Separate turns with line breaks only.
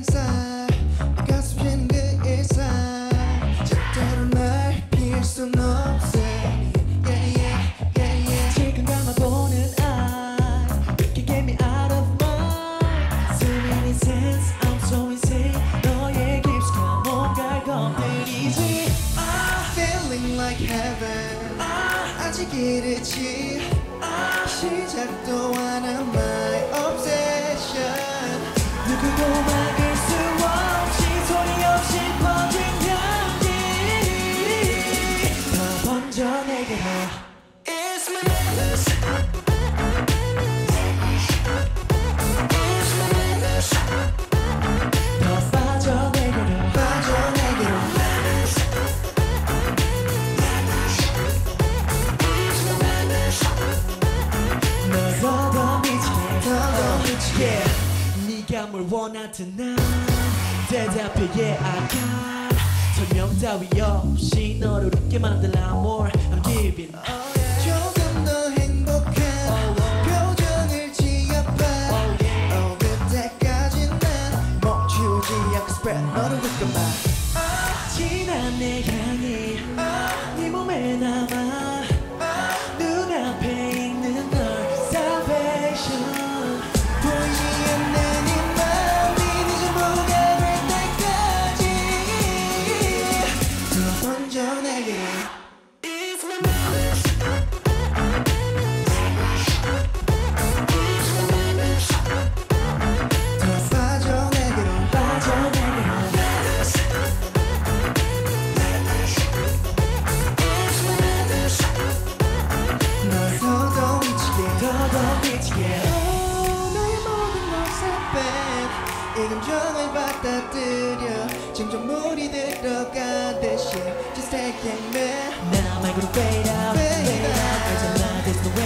살 가슴 핀 그 일상 절대로 날 피할 순 없어 yeah, yeah, yeah, yeah. 지금 감아보는 eye You can get me out of mind So many sense I'm so insane 너의 깊숙한 뭔가를 건드리지 Feeling like heaven 아직 이르지 시작도 안 한 my obsession 누구도 막을 수 없이 소리 없이 퍼진 향기 더 번져 내게로 It's my madness It's my madness 더 빠져 내게로 빠져 내게로 Madness It's my madness 널 더 미치게 yeah. 네가 뭘 원하든 난 대답해 yeah I got 설명 따위 없이 너를 웃게 만들 amor I'm giving 조금 더 행복한 표정을 지어봐 그때까지 난 멈추지 않고 spread 너를 웃겨봐 진한 내 향이 네 몸에 남아 눈앞에 있는 널 salvation 보이지 않는 이 마음이 네 전부가 될 때까지 더 던져 내게로 It's my madness It's my madness 더 빠져 내게로 빠져 내게로 Madness It's my madness 널 더더 미치게 너의 모든 것을 뺀 이 감정을 받아들여 점점 물이 들어가듯이 Just take it man 나 말고는 fade out 알잖아 there's no way